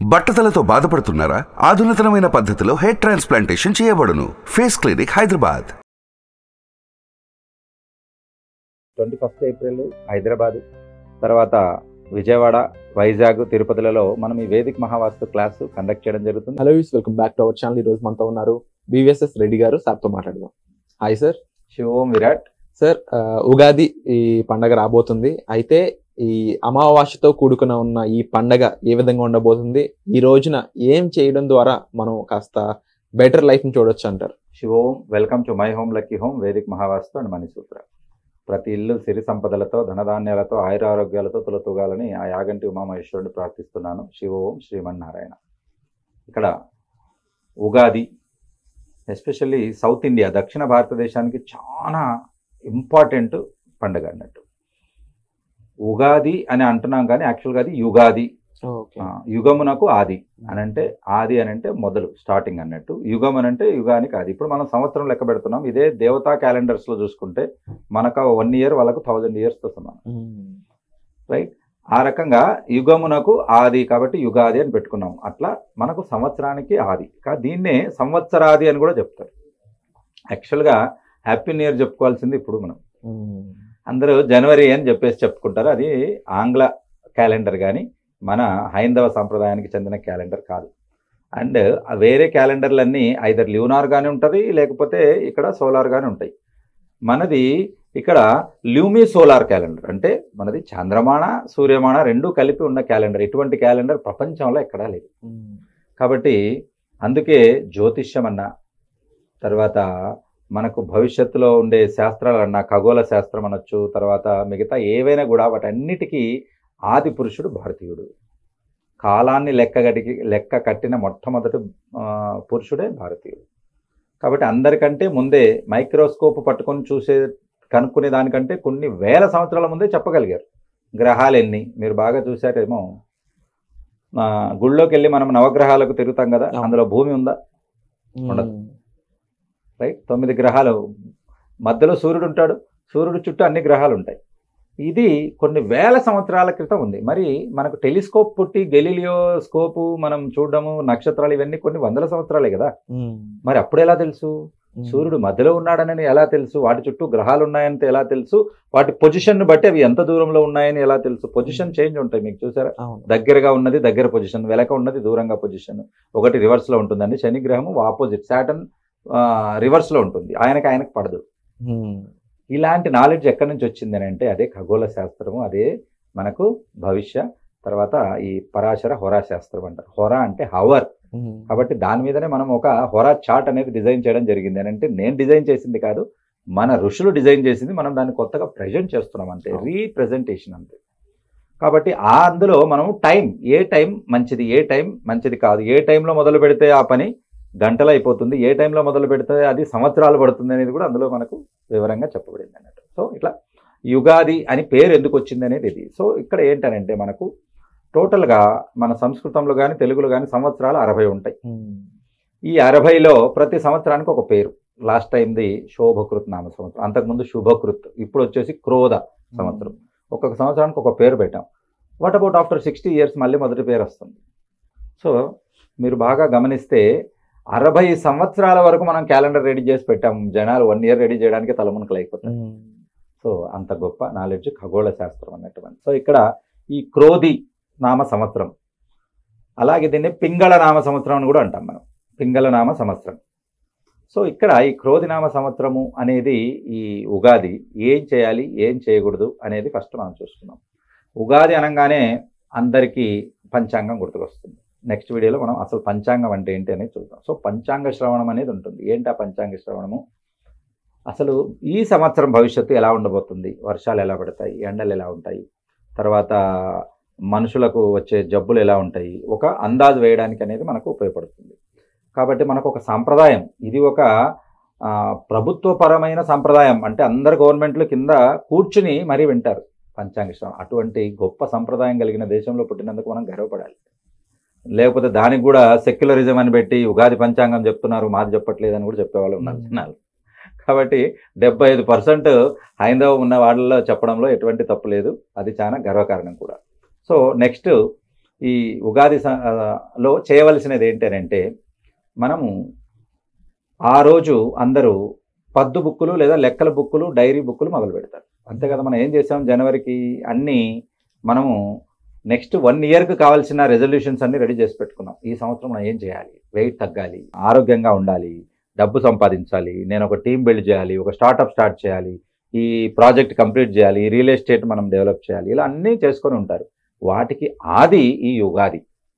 బట్టతలతో బాధపడుతున్నారా? ఆధునితనమైన పద్ధతిలో హెయిర్ ట్రాన్స్ప్లాంటేషన్ చేయబడును. Face clinic Hyderabad. 21 April Hyderabad, తర్వాత విజయవాడ, వైజాగ్, తిరుపతిలలో మనం ఈ వేదిక మహావాస్తు క్లాసు కండక్ట్ చేయడం జరుగుతుంది. Hello youse, welcome back to our channel. ఈ రోజు మనతో ఉన్నారు BVSS రెడ్డి గారు. సార్తో మాట్లాడదాం. Hi sir. Shivom Virat sir, Ugadi ఈ పండగ రాబోతుంది. అయితే ఈ అమావాస్యతో కూడుకున్న ఉన్న ఈ పండగ ఏ విధంగా ఉండబోతుంది? ఈ రోజున ఏం చేయడం ద్వారా మనం కాస్త బెటర్ లైఫ్ ని చూడొచ్చు అంటారు? Shivom, welcome to my home lucky home వేదిక మహావాస్తు అండ్ మనీ సూత్ర. ప్రతి ఇల్లు సిరి సంపదలతో, ధనధాన్యాలతో, ఆయురారోగ్యాలతో తులతూగాలని ఆ యాగంటి ఉమామహేశ్వరుని ప్రార్థిస్తున్నాను. శివోం శ్రీమన్నారాయణ. ఇక్కడ ఉగాది ఎస్పెషల్లీ సౌత్ ఇండియా, దక్షిణ భారతదేశానికి చాలా ఇంపార్టెంట్ పండుగ అన్నట్టు. ఉగాది అని అంటున్నాం కానీ యాక్చువల్గా అది యుగాది. యుగమునకు ఆది అని అంటే, ఆది అని అంటే మొదలు, స్టార్టింగ్ అన్నట్టు. యుగం అని అంటే యుగానికి ఆది. ఇప్పుడు మనం సంవత్సరం లెక్క పెడుతున్నాం. ఇదే దేవతా క్యాలెండర్స్లో చూసుకుంటే మనకు 1 year, వాళ్ళకు 1000 years సమానం, రైట్? ఆ రకంగా యుగమునకు ఆది కాబట్టి యుగాది అని పెట్టుకున్నాం. అట్లా మనకు సంవత్సరానికి ఆది. దీన్నే సంవత్సరాది అని కూడా చెప్తారు. యాక్చువల్గా హ్యాపీ న్యూ ఇయర్ చెప్పుకోవాల్సింది ఇప్పుడు మనం. అందరూ జనవరి అని చెప్పేసి చెప్పుకుంటారు. అది ఆంగ్ల క్యాలెండర్ కానీ మన హైందవ సంప్రదాయానికి చెందిన క్యాలెండర్ కాదు. అండ్ వేరే క్యాలెండర్లన్నీ ఐదర్ ల్యూనార్ కానీ ఉంటుంది, లేకపోతే ఇక్కడ సోలార్ కానీ ఉంటాయి. మనది ఇక్కడ ల్యూమి సోలార్ క్యాలెండర్, అంటే మనది చంద్రమాన సూర్యమాన రెండూ కలిపి ఉన్న క్యాలెండర్. ఇటువంటి క్యాలెండర్ ప్రపంచంలో ఎక్కడా లేదు. కాబట్టి అందుకే జ్యోతిష్యం అన్నా, తర్వాత మనకు భవిష్యత్తులో ఉండే శాస్త్రాలన్నా, ఖగోళ శాస్త్రం అనొచ్చు, తర్వాత మిగతా ఏవైనా కూడా వాటన్నిటికీ ఆది పురుషుడు భారతీయుడు. కాలాన్ని లెక్క కట్టిన మొట్టమొదటి పురుషుడే భారతీయుడు. కాబట్టి అందరికంటే ముందే మైక్రోస్కోప్ పట్టుకొని కనుక్కునే దానికంటే కొన్ని వేల సంవత్సరాల ముందే చెప్పగలిగారు గ్రహాలు ఎన్ని. మీరు బాగా చూసారేమో, గుళ్ళోకి వెళ్ళి మనం నవగ్రహాలకు తిరుగుతాం కదా, అందులో భూమి ఉందా? ఉండదు, రైట్? 9 గ్రహాలు, మధ్యలో సూర్యుడు ఉంటాడు, సూర్యుడు చుట్టూ అన్ని గ్రహాలు ఉంటాయి. ఇది కొన్ని వేల సంవత్సరాల క్రితం ఉంది. మరి మనకు టెలిస్కోప్ పుట్టి గెలీలియో స్కోపు మనం చూడడము, నక్షత్రాలు, ఇవన్నీ కొన్ని వందల సంవత్సరాలే కదా. మరి అప్పుడు ఎలా తెలుసు? సూర్యుడు మధ్యలో ఉన్నాడని ఎలా తెలుసు? వాటి చుట్టూ గ్రహాలు ఉన్నాయని ఎలా తెలుసు? వాటి పొజిషన్ బట్టి అవి ఎంత దూరంలో ఉన్నాయని ఎలా తెలుసు? పొజిషన్ చేంజ్ ఉంటాయి, మీకు చూసారా? దగ్గరగా ఉన్నది దగ్గర పొజిషన్, వెనక ఉన్నది దూరంగా పొజిషన్. ఒకటి రివర్స్ లో ఉంటుందండి. శని గ్రహము ఆపోజిట్, సాటర్న్ రివర్స్ లో ఉంటుంది, ఆయనకు పడదు. ఇలాంటి నాలెడ్జ్ ఎక్కడి నుంచి వచ్చింది అని అంటే అదే ఖగోళ శాస్త్రము, అదే మనకు భవిష్య, తర్వాత ఈ పరాశర హోరా శాస్త్రం అంటారు. హోరా అంటే హవర్. కాబట్టి దాని మీదనే మనం ఒక హోరా చార్ట్ అనేది డిజైన్ చేయడం జరిగింది. అని అంటే నేను డిజైన్ చేసింది కాదు, మన ఋషులు డిజైన్ చేసింది. మనం దాన్ని కొత్తగా ప్రజెంట్ చేస్తున్నాం అంతే, రీప్రజెంటేషన్ అంతే. కాబట్టి అందులో మనం ఏ టైం మంచిది, ఏ టైం మంచిది కాదు, ఏ టైంలో మొదలు పెడితే ఆ పని గంటలు అయిపోతుంది, ఏ టైంలో మొదలు పెడితే అది సంవత్సరాలు పడుతుంది అనేది కూడా అందులో మనకు వివరంగా చెప్పబడింది అన్నట్టు. సో ఇట్లా యుగాది అని పేరు ఎందుకు వచ్చింది అనేది ఇది. సో ఇక్కడ ఏంటనంటే మనకు టోటల్గా మన సంస్కృతంలో కానీ తెలుగులో కానీ సంవత్సరాలు 60 ఉంటాయి. ఈ 60లో ప్రతి సంవత్సరానికి ఒక పేరు. లాస్ట్ టైంది శోభకృత్ నామ సంవత్సరం, అంతకుముందు శుభకృత్, ఇప్పుడు వచ్చేసి క్రోధ సంవత్సరం. ఒక్కొక్క సంవత్సరానికి ఒక పేరు పెట్టాం. వాట్ అబౌట్ ఆఫ్టర్ 60 years మళ్ళీ మొదటి పేరు వస్తుంది. సో మీరు బాగా గమనిస్తే 60 సంవత్సరాల వరకు మనం క్యాలెండర్ రెడీ చేసి పెట్టాము. జనాలు 1 year రెడీ చేయడానికి తలమునకలు అయిపోతాయి. సో అంత గొప్ప నాలెడ్జ్ ఖగోళ శాస్త్రం అన్నటువంటి. సో ఇక్కడ ఈ క్రోధి నామ సంవత్సరం, అలాగే దీన్ని పింగళ నామ సంవత్సరం అని కూడా అంటాం మనం, పింగళ నామ సంవత్సరం. సో ఇక్కడ ఈ క్రోధి నామ సంవత్సరము అనేది ఈ ఉగాది ఏం చేయాలి, ఏం చేయకూడదు అనేది ఫస్ట్ మనం చూస్తున్నాం. ఉగాది అనగానే అందరికీ పంచాంగం గుర్తుకొస్తుంది. నెక్స్ట్ వీడియోలో మనం అసలు పంచాంగం అంటే ఏంటి అనేది చూద్దాం. సో పంచాంగ శ్రవణం అనేది ఉంటుంది. ఏంటి ఆ పంచాంగ శ్రవణము? అసలు ఈ సంవత్సరం భవిష్యత్తు ఎలా ఉండబోతుంది, వర్షాలు ఎలా పడతాయి, ఎండలు ఎలా ఉంటాయి, తర్వాత మనుషులకు వచ్చే జబ్బులు ఎలా ఉంటాయి, ఒక అందాజు వేయడానికి అనేది మనకు ఉపయోగపడుతుంది. కాబట్టి మనకు ఒక సాంప్రదాయం, ఇది ఒక ప్రభుత్వపరమైన సంప్రదాయం. అంటే అందరు గవర్నమెంట్లు కింద కూర్చుని మరీ వింటారు పంచాంగ శ్రవణం. అటువంటి గొప్ప సంప్రదాయం కలిగిన దేశంలో పుట్టినందుకు మనం గర్వపడాలి. లేకపోతే దానికి కూడా సెక్యులరిజం అని పెట్టి ఉగాది పంచాంగం చెప్తున్నారు, మాది చెప్పట్లేదని కూడా చెప్పేవాళ్ళు ఉన్నారు. కాబట్టి 75% హైందవం ఉన్న వాళ్ళలో చెప్పడంలో ఎటువంటి తప్పు లేదు, అది చాలా గర్వకారణం కూడా. సో నెక్స్ట్ ఈ ఉగాది లో చేయవలసినది ఏంటంటే మనము ఆ రోజు అందరూ పద్దు బుక్కులు లేదా లెక్కల బుక్కులు డైరీ బుక్కులు మొదలు పెడతారు. అంతే కదా. మనం ఏం చేసాం జనవరికి అన్నీ మనము నెక్స్ట్ 1 ఇయర్కి కావాల్సిన రెజల్యూషన్స్ అన్ని రెడీ చేసి పెట్టుకున్నాం. ఈ సంవత్సరం మనం ఏం చేయాలి, వెయిట్ తగ్గాలి, ఆరోగ్యంగా ఉండాలి, డబ్బు సంపాదించాలి, నేను ఒక టీం బిల్డ్ చేయాలి, ఒక స్టార్ట్అప్ స్టార్ట్ చేయాలి, ఈ ప్రాజెక్ట్ కంప్లీట్ చేయాలి, ఈ రియల్ ఎస్టేట్ మనం డెవలప్ చేయాలి, ఇలా అన్నీ చేసుకొని ఉంటారు. వాటికి ఆది ఈ ఉగాది.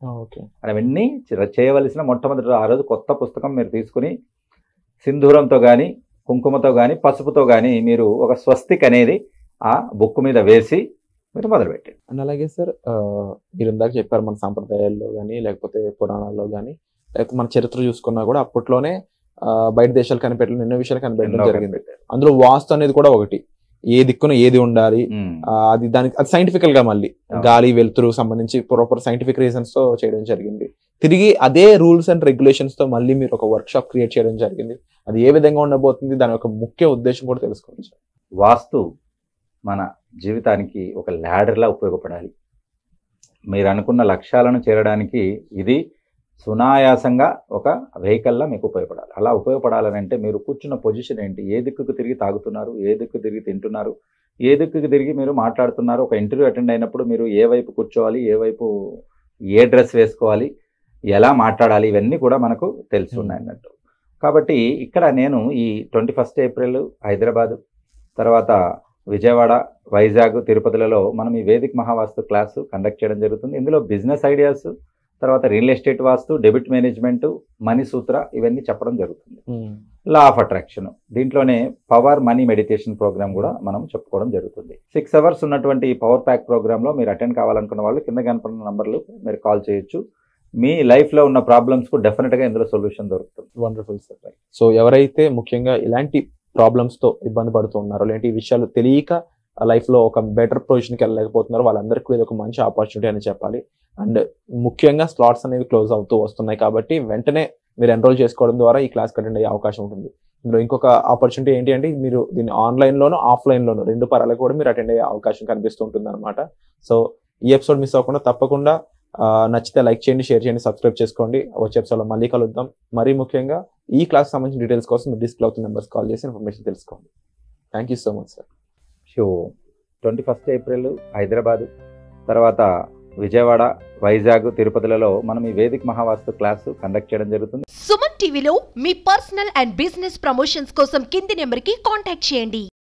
అవన్నీ చేయవలసిన మొట్టమొదటి ఆ రోజు కొత్త పుస్తకం మీరు తీసుకుని సింధూరంతో కానీ కుంకుమతో కానీ పసుపుతో కానీ మీరు ఒక స్వస్తిక్ అనేది ఆ బుక్ మీద వేసి మీరు మొదలుపెట్టండి. అండ్ అలాగే సార్ మీరు ఇందాక చెప్పారు మన సాంప్రదాయాల్లో కానీ లేకపోతే పురాణాల్లో కానీ లేకపోతే మన చరిత్ర చూసుకున్నా కూడా అప్పట్లోనే బయట దేశాలు కనిపెట్టడం ఎన్నో విషయాలు కనిపెట్టడం జరిగింది. అందులో వాస్తు అనేది కూడా ఒకటి, ఏ దిక్కున ఏది ఉండాలి అది దానికి అది సైంటిఫికల్ గా మళ్ళీ గాలి వెలుతురు సంబంధించి ప్రాపర్ సైంటిఫిక్ రీజన్స్ తో చేయడం జరిగింది. తిరిగి అదే రూల్స్ అండ్ రెగ్యులేషన్స్ తో మళ్ళీ మీరు ఒక వర్క్ షాప్ క్రియేట్ చేయడం జరిగింది. అది ఏ విధంగా ఉండబోతుంది, దాని యొక్క ముఖ్య ఉద్దేశం కూడా తెలుసుకోవచ్చు. వాస్తు మన జీవితానికి ఒక ల్యాడర్లా ఉపయోగపడాలి. మీరు అనుకున్న లక్ష్యాలను చేరడానికి ఇది సునాయాసంగా ఒక వెహికల్లా మీకు ఉపయోగపడాలి. అలా ఉపయోగపడాలనంటే మీరు కూర్చున్న పొజిషన్ ఏంటి, ఏ దిక్కుకు తిరిగి తాగుతున్నారు, ఏ దిక్కు తిరిగి తింటున్నారు, ఏ దిక్కుకు తిరిగి మీరు మాట్లాడుతున్నారు, ఒక ఇంటర్వ్యూ అటెండ్ అయినప్పుడు మీరు ఏ వైపు కూర్చోవాలి, ఏ వైపు ఏ డ్రెస్ వేసుకోవాలి, ఎలా మాట్లాడాలి, ఇవన్నీ కూడా మనకు తెలిసి ఉన్నాయి అన్నట్టు. కాబట్టి ఇక్కడ నేను ఈ 21 ఏప్రిల్ హైదరాబాదు, తర్వాత విజయవాడ, వైజాగ్, తిరుపతిలలో మనం ఈ వేదిక్ మహావాస్తు క్లాసు కండక్ట్ చేయడం జరుగుతుంది. ఇందులో బిజినెస్ ఐడియాస్, తర్వాత real estate vastu, debit management, money Sutra ఇవన్నీ చెప్పడం జరుగుతుంది. లా ఆఫ్ అట్రాక్షన్, దీంట్లోనే పవర్ మనీ మెడిటేషన్ ప్రోగ్రామ్ కూడా మనం చెప్పుకోవడం జరుగుతుంది. 6 అవర్స్ ఉన్నటువంటి ఈ పవర్ ప్యాక్ ప్రోగ్రాంలో మీరు అటెండ్ కావాలనుకున్న వాళ్ళు కింద కనపడిన నంబర్లు మీరు కాల్ చేయొచ్చు. మీ లైఫ్లో ఉన్న ప్రాబ్లమ్స్కు డెఫినెట్గా ఇందులో సొల్యూషన్ దొరుకుతుంది. Wonderful sir. సో ఎవరైతే ముఖ్యంగా ఇలాంటి ప్రాబ్లమ్స్తో ఇబ్బంది పడుతూ ఉన్నారో, ఇలాంటి విషయాలు తెలియక లైఫ్లో ఒక బెటర్ పొజిషన్కి వెళ్ళలేకపోతున్నారో వాళ్ళందరికీ ఇది ఒక మంచి ఆపర్చునిటీ అని చెప్పాలి. అండ్ ముఖ్యంగా స్లాట్స్ అనేవి క్లోజ్ అవుతూ వస్తున్నాయి కాబట్టి వెంటనే మీరు ఎన్రోల్ చేసుకోవడం ద్వారా ఈ క్లాస్కి అటెండ్ అయ్యే అవకాశం ఉంటుంది. ఇందులో ఇంకొక ఆపర్చునిటీ ఏంటి అంటే మీరు దీన్ని ఆన్లైన్లోనూ ఆఫ్లైన్లోనూ 2 పరాలకు కూడా మీరు అటెండ్ అయ్యే అవకాశం కనిపిస్తూ ఉంటుంది అనమాట. సో ఈ ఎపిసోడ్ మిస్ అవ్వకుండా తప్పకుండా నచ్చితే లైక్ చేయండి, షేర్ చేయండి, సబ్స్క్రైబ్ చేసుకోండి. వచ్చే ఎపిసోడ్లో మళ్ళీ కలుద్దాం. మరీ ముఖ్యంగా ఈ క్లాస్ సంబంధించిన డీటెయిల్స్ కోసం మీరు డిస్ప్లే అవుతున్న నెంబర్స్ కాల్ చేసి ఇన్ఫర్మేషన్ తెలుసుకోండి. Thank you so much sir. 21 April Hyderabad, తర్వాత విజయవాడ, వైజాగ్, తిరుపతిలలో మనం ఈ వేదిక్ మహావాస్తు క్లాసు కండక్ట్ చేయడం జరుగుతుంది. సుమన్ టీవీలో మీ పర్సనల్ అండ్ బిజినెస్ ప్రమోషన్స్ కోసం కింది నెంబర్కి కాంటాక్ట్ చేయండి.